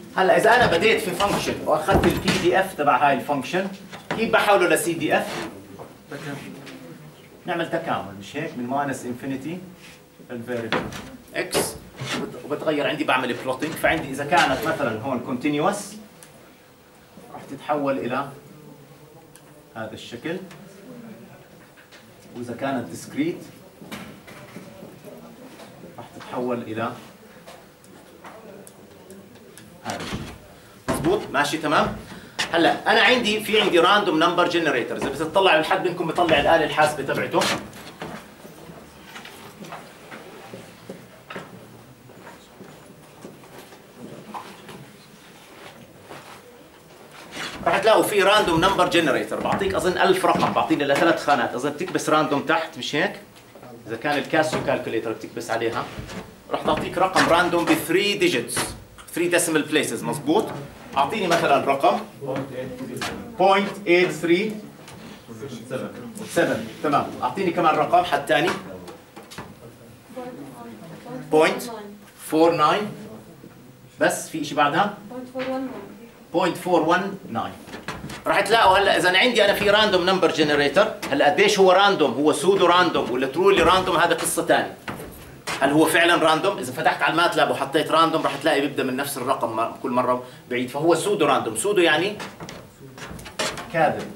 هلا اذا انا بديت في فانكشن واخذت البي دي اف تبع هاي الفانكشن، كيف بحوله لسي دي اف؟ نعمل تكامل مش هيك؟ من ماينس انفينيتي الفاريبل اكس وبتغير عندي، بعمل بلوتنج. فعندي اذا كانت مثلا هون كونتينيوس راح تتحول الى هذا الشكل، واذا كانت ديسكريت راح تتحول الى هذا الشيء. مضبوط؟ ماشي تمام؟ هلا انا عندي راندوم نمبر جنريتور. اذا بتطلع لحد منكم بيطلع الاله الحاسبه تبعته، راح تلاقوا في راندوم نمبر جنريتور، بعطيك اظن 1000 رقم، بعطيني لثلاث خانات، اظن بتكبس راندوم تحت مش هيك؟ اذا كان الكاسيو كالكوليتر بتكبس عليها راح تعطيك رقم راندوم ب 3 ديجيتس، 3 ديسيمال بليسز. مضبوط؟ اعطيني مثلا رقم 0.8377 تمام. اعطيني كمان رقم حد ثاني 0.49 بس. في شيء بعدها 0.419. راح تلاقوا هلا اذا عندي انا في راندوم نمبر جنريتور، هلا قديش هو راندوم؟ هو سودو راندوم ولا ترولي راندوم؟ هذا قصه ثانيه. هل هو فعلا راندوم؟ اذا فتحت على الماتلاب وحطيت راندوم راح تلاقي بيبدا من نفس الرقم كل مره بعيد، فهو سودو راندوم. سودو يعني كاذب،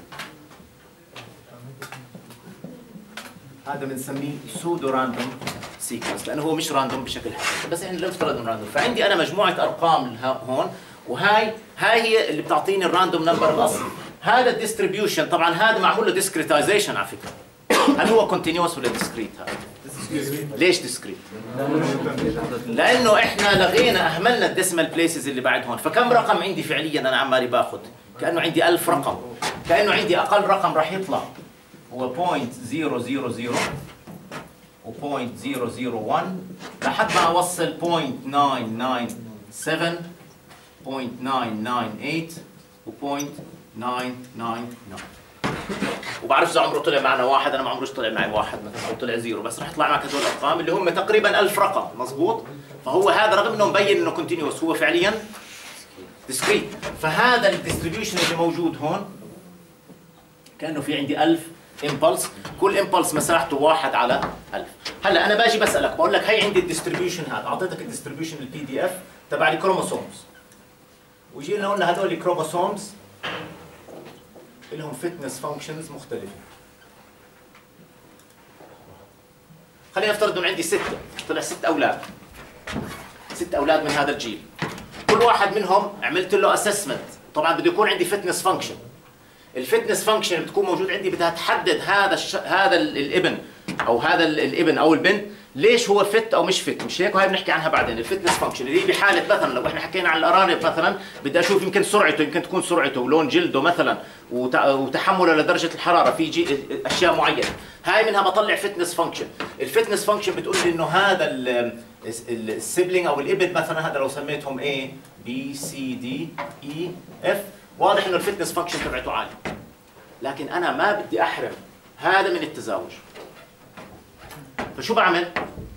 هذا بنسميه سودو راندوم سيكونس لانه هو مش راندوم بشكل حقيقي، بس احنا نفترض انه راندوم. فعندي انا مجموعه ارقام هون، وهاي هي اللي بتعطيني الراندوم نمبر الاصلي. هذا الديستريبيوشن طبعا هذا معمول له ديسكريتايزيشن على فكره. هل هو كونتينيوس ولا ديسكريت هذا؟ ليش ديسكريت؟ لانه احنا لغينا اهملنا الديسمال بليسز اللي بعد هون. فكم رقم عندي فعليا انا عمالي باخذ؟ كانه عندي 1000 رقم، كانه عندي اقل رقم راح يطلع هو 0.000 و 0.001 لحد ما اوصل 0.997 0.998 و 0.999. وبعرف اذا عمره طلع معنا واحد، انا ما عمروش طلع معي واحد مثلا او طلع زيرو، بس راح يطلع معك هذول الارقام اللي هم تقريبا 1000 رقم. مضبوط؟ فهو هذا رغم انه مبين انه كونتينيوس هو فعليا ديسكريت. فهذا الديستريبيوشن اللي موجود هون كانه في عندي 1000 امبلس، كل امبلس مساحته 1 على 1000. هلا انا باجي بسالك بقول لك هي عندي الديستريبيوشن هذا، اعطيتك الديستريبيوشن البي دي اف تبع الكروموسومز، وجينا قلنا هذول الكروموسومز لهم فتنس فانكشنز مختلفه. خلينا نفترض انه عندي 6، طلع 6 اولاد، 6 اولاد من هذا الجيل، كل واحد منهم عملت له اسسمنت. طبعا بده يكون عندي فتنس فانكشن. الفتنس فانكشن اللي بتكون موجود عندي بدها تحدد هذا الابن او هذا الابن او البنت ليش هو فت او مش فت، مش هيك؟ وهي بنحكي عنها بعدين. الفتنس فانكشن اللي هي بحاله مثلا لو احنا حكينا عن الارانب مثلا، بدي اشوف يمكن سرعته، يمكن تكون سرعته ولون جلده مثلا وتحمله لدرجه الحراره في اشياء معينه، هاي منها بطلع فتنس فانكشن. الفتنس فانكشن بتقول لي انه هذا السيبلينج او الابن مثلا، هذا لو سميتهم A B C D E F، واضح انه الفتنس فانكشن تبعته عالي. لكن انا ما بدي احرم هذا من التزاوج، فشو بعمل؟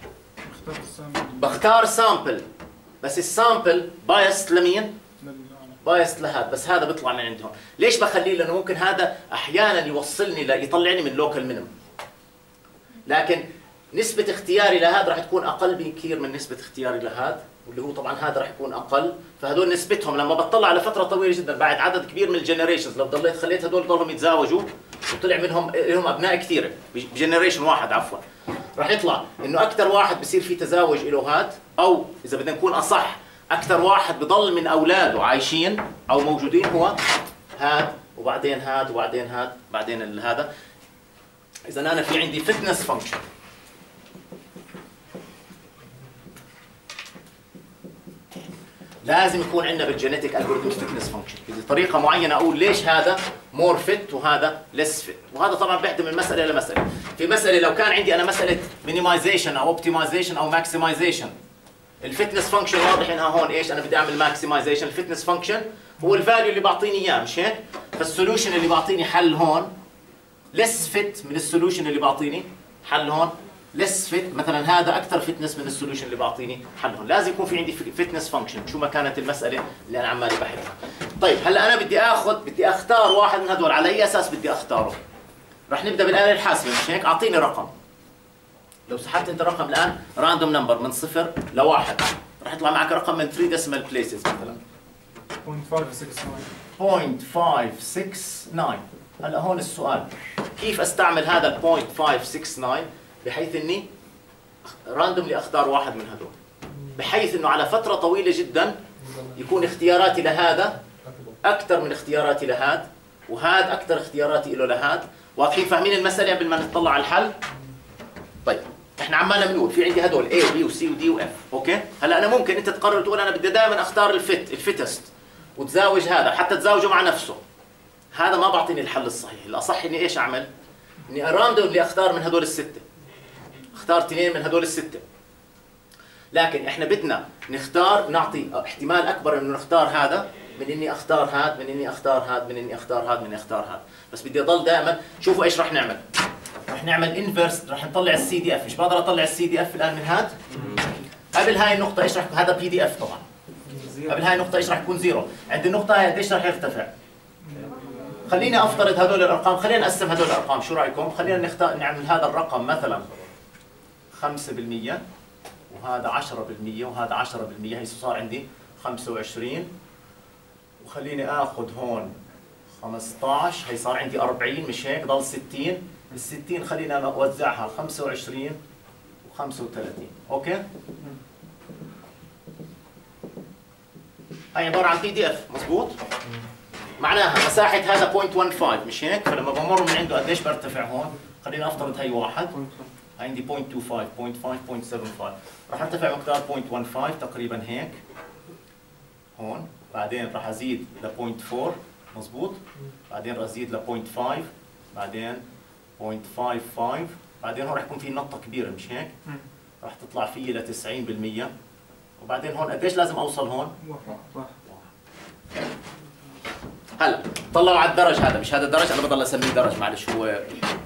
بختار سامبل، بس السامبل بايست لمين؟ بايست لهذا، بس هذا بيطلع من عندهم. ليش بخليه؟ لانه ممكن هذا احيانا يوصلني يطلعني من لوكال مينيمم، لكن نسبة اختياري لهذا راح تكون اقل بكثير من نسبة اختياري لهذا، واللي هو طبعا هذا راح يكون اقل. فهدول نسبتهم لما بطلع على فترة طويلة جدا بعد عدد كبير من الجنريشنز، لو خليت هدول ضلهم يتزاوجوا وطلع منهم لهم ابناء كثيرة بجنريشن واحد عفوا، راح يطلع انه اكثر واحد بصير في تزاوج له هاد، او اذا بدنا نكون اصح اكثر واحد بضل من اولاده عايشين او موجودين هو هاد، وبعدين هاد، وبعدين هاد، بعدين هذا. اذا انا في عندي فتنس فانكشن، لازم يكون عندنا بالجينيتيك الجوريثم فتنس فانكشن بطريقه معينه اقول ليش هذا مور فيت وهذا ليس فيت. وهذا طبعا بيحدى من مساله لمساله. في مساله لو كان عندي انا مساله مينيمايزيشن او اوبتمايزيشن او ماكسمايزيشن، الفتنس فانكشن واضح انها هون ايش؟ انا بدي اعمل ماكسمايزيشن. الفتنس فانكشن هو الفاليو اللي بعطيني اياه، مش هيك؟ فالسولوشن اللي بعطيني حل هون ليس فيت من السولوشن اللي بعطيني حل هون ليس فيت، مثلا هذا اكثر فتنس من السوليوشن اللي بعطيني حلهم، لازم يكون في عندي فتنس فانكشن شو ما كانت المساله اللي انا عمالي بحلها. طيب هلا انا بدي اختار واحد من هدول، على اي اساس بدي اختاره؟ رح نبدا بالاله الحاسبه مش هيك؟ اعطيني رقم. لو سحبت انت رقم الان راندوم نمبر من 0 ل 1 رح يطلع معك رقم من 3 ديسيمال بليسز مثلا 0.569. هلا هون السؤال كيف استعمل هذا ال 0.569 بحيث اني راندوملي اختار واحد من هدول، بحيث انه على فتره طويله جدا يكون اختياراتي لهذا اكثر من اختياراتي لهذا، وهذا اكثر اختياراتي له لهذا. واضحين فاهمين المساله قبل ما نطلع على الحل؟ طيب احنا عمالنا بنقول في عندي هدول A و B و C و D و F، اوكي؟ هلا انا ممكن انت تقرر تقول انا بدي دائما اختار الفيتست وتزاوج هذا حتى تزاوجه مع نفسه. هذا ما بعطيني الحل الصحيح، الاصح اني ايش اعمل؟ اني راندوم اللي اختار من هدول السته. اختار اثنين من هدول السته. لكن احنا بدنا نختار، نعطي احتمال اكبر انه نختار هذا من اني اختار هذا، من اني اختار هذا، من اني اختار هذا، من اني اختار هذا، بس بدي اضل دائما. شوفوا ايش رح نعمل. رح نعمل انفرس، رح نطلع السي دي اف. مش بقدر اطلع السي دي اف الان من هذا؟ قبل هاي النقطة ايش رح يكون؟ هذا بي دي اف طبعا. قبل هاي النقطة ايش رح يكون؟ زيرو. عند النقطة هاي قديش رح يرتفع؟ خليني افترض هدول الارقام، خلينا نقسم هدول الارقام، شو رايكم؟ خلينا نختار نعمل هذا الرقم مثلا 5% وهذا 10% وهذا 10%، هي صار عندي 25. وخليني اخذ هون 15، هي صار عندي 40، مش هيك؟ ضل 60. ال 60 خلينا نوزعها 25 و 35، اوكي؟ هي عبارة عن بي دي اف، مضبوط؟ معناها مساحة هذا 0.15 مش هيك؟ فلما بمر من عنده قديش برتفع هون؟ خلينا افترض هي 1، عندي 0.25 0.5 0.75، راح ارتفع مقدار 0.15 تقريبا هيك هون، بعدين راح ازيد ل 0.4 مضبوط، بعدين راح ازيد ل 0.5، بعدين 0.55، بعدين هون راح يكون في نطة كبيرة مش هيك؟ راح تطلع فيه ل 90%، وبعدين هون قديش لازم اوصل هون؟ هلا طلعوا على الدرج، هذا مش هذا الدرج، انا بضل اسميه درج معلش. هو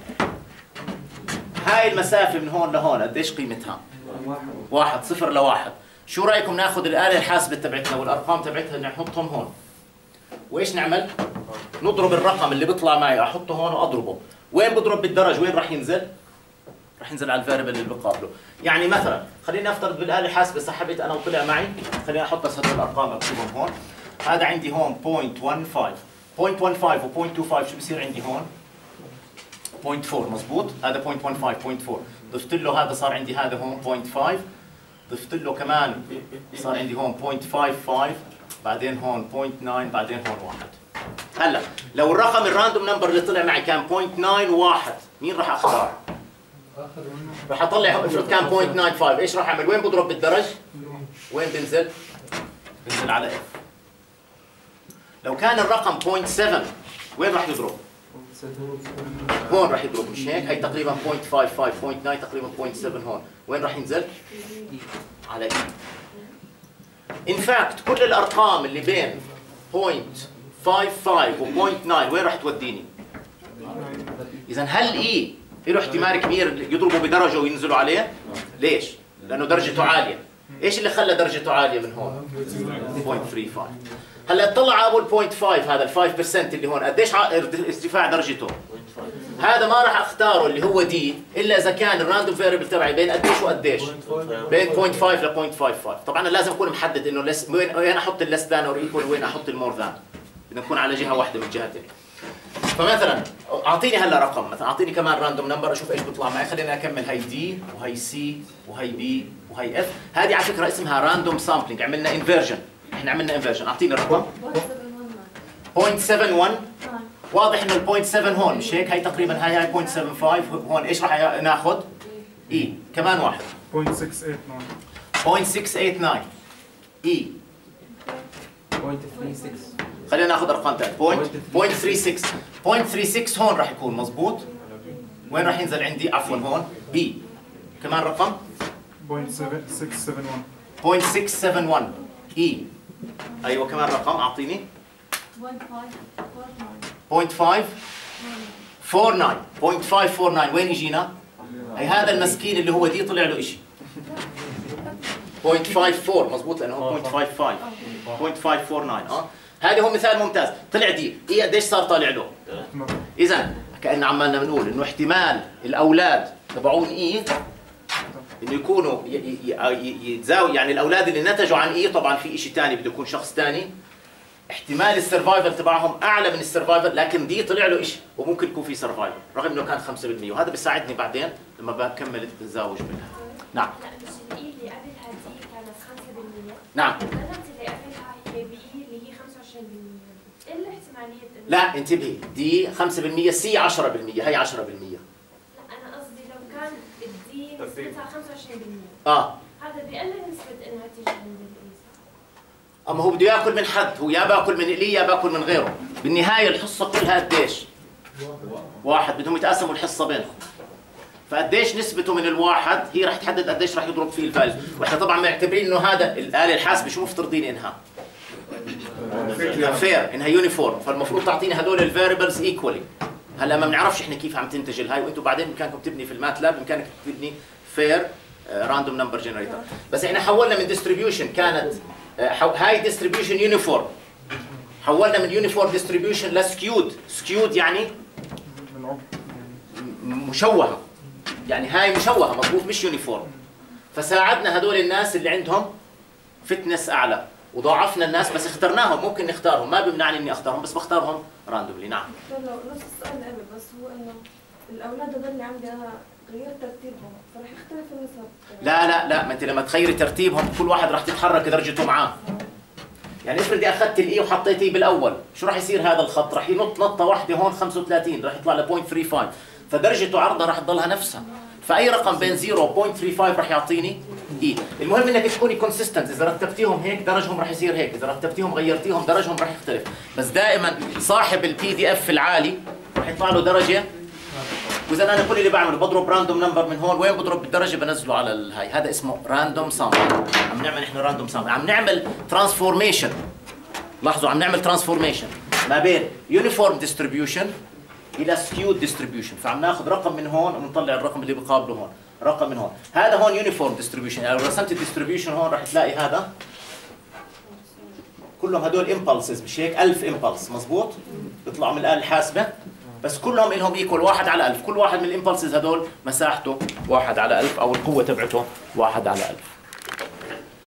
هاي المسافة من هون لهون قديش قيمتها؟ 1 0 ل 1. شو رايكم ناخذ الآلة الحاسبة تبعتنا والارقام تبعتها نحطهم هون، وايش نعمل؟ نضرب الرقم اللي بيطلع معي، احطه هون واضربه. وين بضرب بالدرج؟ وين راح ينزل؟ راح ينزل على الفاريبل اللي بقابله. يعني مثلا خلينا نفترض بالآلة الحاسبة سحبت انا وطلع معي، خليني احط بس هدول الارقام اكتبهم هون. هذا عندي هون 0.15 و 0.25 شو بصير عندي هون؟ 0.4 مضبوط. هذا 0.15 0.4، ضفت له هذا صار عندي هذا هون 0.5، ضفت له كمان صار عندي هون 0.55، بعدين هون 0.9، بعدين هون 1. هلا لو الرقم الراندوم نمبر اللي طلع معي كان 0.91، مين راح اختار؟ راح اطلع، افرض كان 0.95، ايش راح اعمل؟ وين بضرب بالدرج؟ وين بنزل؟ بنزل على اف. لو كان الرقم 0.7 وين راح يضرب؟ هون راح يضرب مش هيك؟ هي تقريبا 0.55 0.9 تقريبا 0.7 هون، وين راح ينزل؟ على اي. ان فاكت كل الارقام اللي بين 0.55 و 0.9 وين راح توديني؟ اذا هل اي له احتمال كبير يضربوا بدرجه وينزلوا عليه؟ ليش؟ لانه درجته عاليه. ايش اللي خلى درجته عاليه من هون؟ 0.35. هلا اطلع على ابو 0.5 هذا ال 5% اللي هون قديش ارتفاع درجته؟ هذا ما راح اختاره اللي هو دي الا اذا كان الراندوم فيريبل تبعي بين قديش وقديش؟ بين 0.5 ل 0.55. طبعا انا لازم اكون محدد انه وين احط الليس ذان اور ايكوال وين احط المور ذان. بدنا نكون على جهه واحده من الجهتين. فمثلا اعطيني هلا رقم، مثلا اعطيني كمان راندوم نمبر اشوف ايش بيطلع معي. خلينا اكمل هي دي وهي سي وهي بي وهي اف. هذه على فكره اسمها راندوم سامبلينج، عملنا انفيرجن. احنا عملنا انفيرجن. اعطيني رقم 0.71. واضح انه ال 0.7 هون مش هيك؟ هي تقريبا هاي 0.75 هون. ايش راح ناخذ؟ اي كمان واحد 0.689 اي 0.36. خلينا ناخذ ارقام ثانيه 0.36 0.36 هون راح يكون مضبوط. وين راح ينزل عندي؟ عفوا هون بي كمان رقم 0.671 اي. ايوه كمان رقم اعطيني 0.549 وين يجينا؟ هي هذا المسكين اللي هو دي طلع له شيء 0.54 مضبوط لانه هو 0.549 هذا هو مثال ممتاز. طلع دي ايه قديش صار طالع له؟ اذا كأن عمالنا بنقول انه احتمال الاولاد تبعون ايه انه يكونوا يتزاوي، يعني الاولاد اللي نتجوا عن ايه، طبعا في شيء ثاني بده يكون شخص ثاني، احتمال السرفايفل تبعهم اعلى من السرفايفل، لكن دي طلع له شيء وممكن يكون في سرفايفل رغم انه كان 5%، وهذا بيساعدني بعدين لما بكمل التزاوج منها. نعم. لا مش الاي اللي قبلها دي كانت 5%. نعم. البنت اللي قبلها هي باي اللي هي 25%. ايه الاحتماليه؟ لا انتبهي، دي 5%، سي 10%، هي 10%. لا انا قصدي لو كان الدي نسبتها 25%. هذا بيقلل نسبه انها تيجي عند الاي. اما هو بده ياكل من حد، هو يا باكل من ايليا يا باكل من غيره. بالنهايه الحصه كلها قديش؟ واحد، بدهم يتقاسموا الحصه بينهم. فقديش نسبته من الواحد هي رح تحدد قديش رح يضرب فيه الفاليو، واحنا طبعا معتبرين انه هذا الاله الحاسبه شو مفترضين انها؟ فير، انها يونيفورم، فالمفروض تعطيني هدول الفاريبلز ايكوالي. هلا ما بنعرفش احنا كيف عم تنتج الهاي، وانتم بعدين بامكانكم تبني في الماتلاب، بامكانك تبني فير راندوم نمبر جنريتور. بس احنا حولنا من ديستريبيوشن كانت هاي ديستريبيوشن يونيفورم، حولنا من يونيفورم ديستريبيوشن لسكيود. سكيود يعني مشوهه، يعني هاي مشوهه مضبوط مش يونيفورم. فساعدنا هدول الناس اللي عندهم فتنس اعلى وضاعفنا الناس، بس اخترناهم، ممكن نختارهم، ما بيمنعني اني اختارهم، بس بختارهم راندوملي. نعم. لو نفس السؤال اللي قبل، بس هو انه الاولاد هذول اللي عندي انا غيرت ترتيبهم فرح يختلف النسب. لا ما انت لما تغيري ترتيبهم كل واحد راح تتحرك درجته معاه. يعني افرضي اخذت الاي وحطيتيه بالاول، شو راح يصير هذا الخط؟ راح ينط نطه واحده هون 35 راح يطلع ل 0.35، فدرجته عرضها راح تضلها نفسها. فاي رقم بين 0 و 0.35 راح يعطيني اي. المهم انك تكوني كونسيستنت، اذا رتبتيهم هيك درجهم راح يصير هيك، اذا رتبتيهم غيرتيهم درجهم راح يختلف. بس دائما صاحب البي دي اف العالي راح يطلع له درجه، واذا انا كل اللي بعمله بضرب راندوم نمبر من هون، وين بضرب بالدرجه بنزله على الهاي. هذا اسمه راندوم سامبل. عم نعمل احنا راندوم سامبل، عم نعمل ترانسفورميشن. لاحظوا عم نعمل ترانسفورميشن ما بين يونيفورم ديستريبيوشن الى سكيود ديستريبيوشن. فعم ناخذ رقم من هون ونطلع الرقم اللي بقابله هون، رقم من هون. هذا هون يونيفورم ديستريبيوشن، يعني لو رسمت الديستريبيوشن هون راح تلاقي هذا كلهم هدول امبلسز، مش هيك؟ 1000 امبلس مضبوط؟ بيطلعوا من الآلة الحاسبة، بس كلهم لهم ايكوال 1 على 1000. كل واحد من الامبلسز هدول مساحته 1 على 1000 او القوة تبعته 1 على 1000.